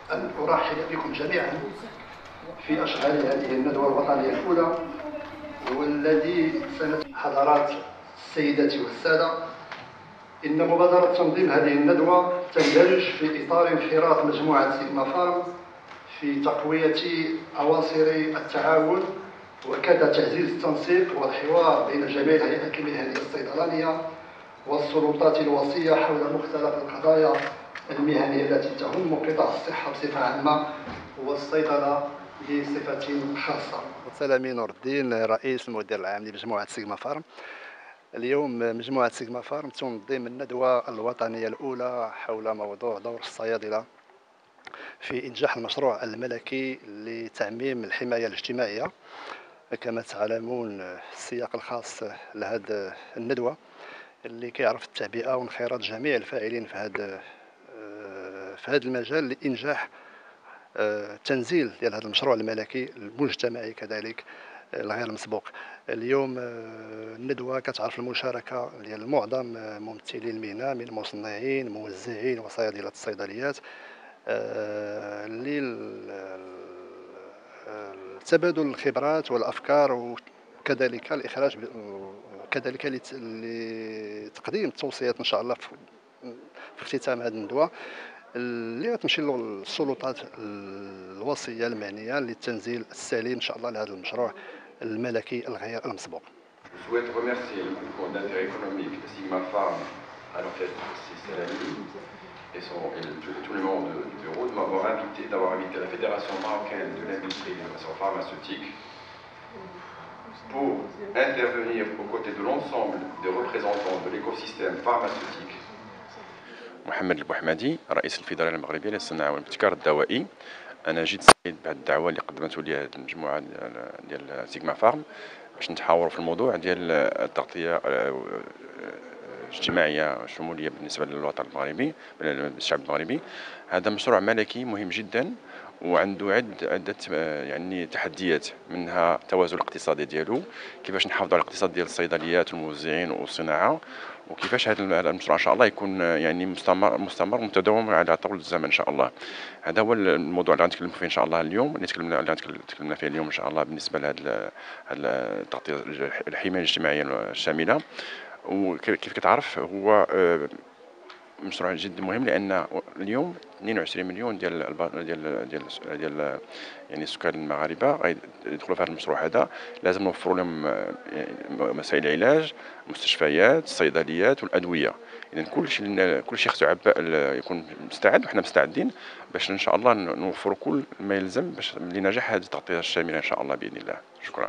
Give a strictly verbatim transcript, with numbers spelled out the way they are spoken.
أن أرحب بكم جميعا في أشغال هذه الندوة الوطنية الأولى، والذي حضرات السيدات والسادة، إن مبادرة تنظيم هذه الندوة تندرج في إطار انخراط مجموعة سيجما فارم في تقوية أواصر التعاون وكذا تعزيز التنسيق والحوار بين جميع الهيئات المهنية الصيدلانية والسلطات الوصية حول مختلف القضايا المهنية التي تهم قطاع الصحة بصفة عامة والصيدلة بصفة خاصة. سلامي نور الدين، رئيس المدير العام لمجموعة سيجما فارم. اليوم مجموعة سيجما فارم تنظم الندوة الوطنية الأولى حول موضوع دور الصيادلة في إنجاح المشروع الملكي لتعميم الحماية الاجتماعية. كما تعلمون السياق الخاص لهذه الندوة اللي كيعرف التعبئة وانخراط جميع الفاعلين في هذا في هذا المجال لإنجاح تنزيل ديال هذا المشروع الملكي المجتمعي كذلك الغير مسبوق. اليوم الندوة كتعرف المشاركة ديال معظم ممثلي المهنة من مصنعين موزعين وصيادلة الصيدليات لتبادل الخبرات والأفكار وكذلك الإخراج وكذلك لتقديم التوصيات إن شاء الله في اختتام هذه الندوة اللي غتمشي للسلطات الوصية المعنية للتنزيل السليم إن شاء الله لهذا المشروع الملكي الغير المسبوق. Je souhaite remercier le groupe d'intérêt économique de Sigma Farm à l'orchestre Salami et, son, et le, tout le monde du bureau de m'avoir invité, d'avoir invité la Fédération marocaine de l'industrie et de l'innovation pharmaceutique pour intervenir aux côtés de l'ensemble des représentants de l'écosystème pharmaceutique. محمد البوحمدي، رئيس الفيدرالية المغربية للصناعة والابتكار الدوائي. أنا جيت سعيد بهذه الدعوة اللي قدمته لي هذه المجموعة ديال سيجما فارم باش نتحاوروا في الموضوع ديال التغطية الاجتماعية الشمولية بالنسبة للوطن المغربي، للشعب المغربي. هذا مشروع ملكي مهم جدا وعنده عد عدة يعني تحديات، منها التوازن الاقتصادي ديالو، كيفاش نحافظوا على الاقتصاد ديال الصيدليات والموزعين والصناعة، وكيفاش هذا المشروع ان شاء الله يكون يعني مستمر مستمر متداوم على طول الزمن ان شاء الله. هذا هو الموضوع اللي غنتكلم فيه ان شاء الله اليوم، اللي تكلمنا اللي تكلمنا فيه اليوم ان شاء الله بالنسبه لهذا التغطيه الحمايه الاجتماعيه الشامله. وكيف كتعرف هو مشروع جد مهم، لان اليوم اثنين وعشرين مليون ديال ديال ديال ديال يعني السكان المغاربه غيدخلوا في هذا المشروع. هذا لازم نوفروا لهم مسائل العلاج، مستشفيات، الصيدليات والادويه. اذا كل شيء كل شيء خصو يكون مستعد، وحنا مستعدين باش ان شاء الله نوفروا كل ما يلزم باش لنجاح هذه التغطيه الشامله ان شاء الله باذن الله. شكرا.